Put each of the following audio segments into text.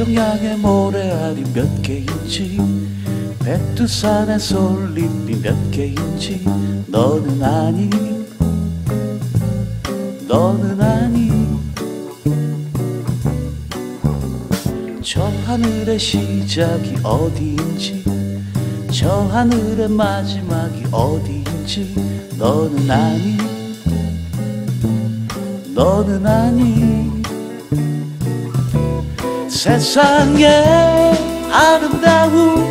태평양의 모래알이 몇 개인지, 백두산의 솔잎이 몇 개인지 너는 아니, 너는 아니. 저 하늘의 시작이 어디인지, 저 하늘의 마지막이 어디인지 너는 아니, 너는 아니. 세상에 아름다운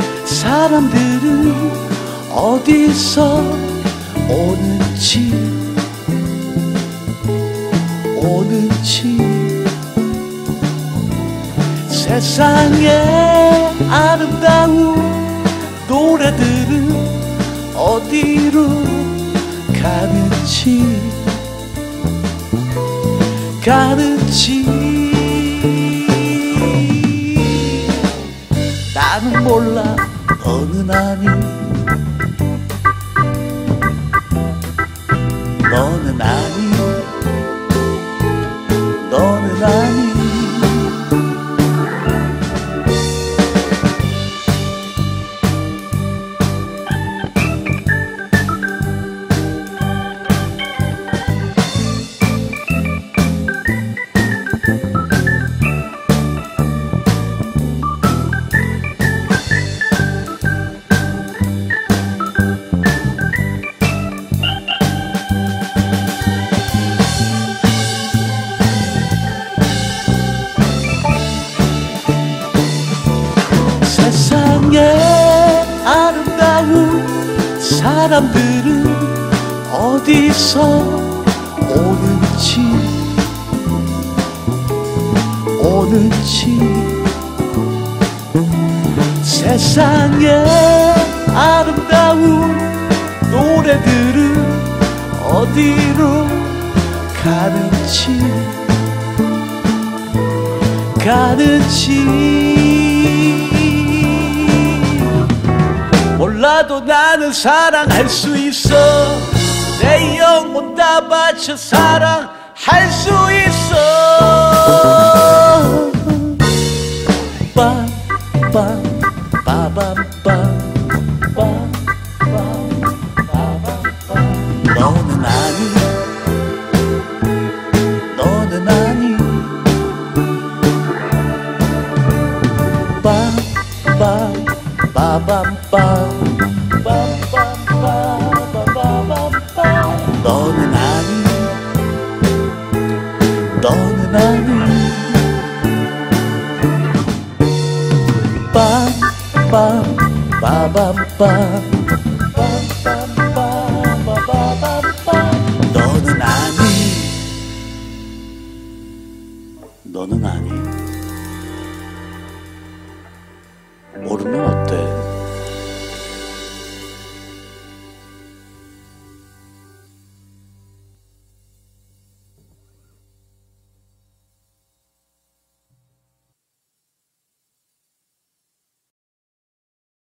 사람들은 어디서 오는지, 오는지. 세상에 아름다운 노래들은 어디로 가는지, 가는지. 나는 몰라, 너는 아니, 너는 아니, 너는 아니. 세상에 아름다운 사람들은 어디서 오는지, 오는지. 세상에 아름다운 노래들은 어디로 가는지, 가는지. 몰라도 나는 사랑할 수 있어. 내 영혼 다 바쳐 사랑할 수 있어. 빰빰 빠밤빰 빰빰 빠밤빰. 너는 아니, 너는 아니. 빰빰 빠밤빰 너는 아니, 너는 아니. 빰빰 빠밤빰 너는 아니, 너는 아니.